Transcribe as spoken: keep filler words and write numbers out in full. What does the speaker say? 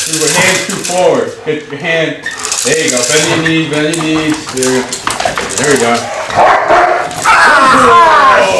Move your hands too forward. Hit your hand. There you go. Bend your knees, bend your knees. There, there we go. Oh,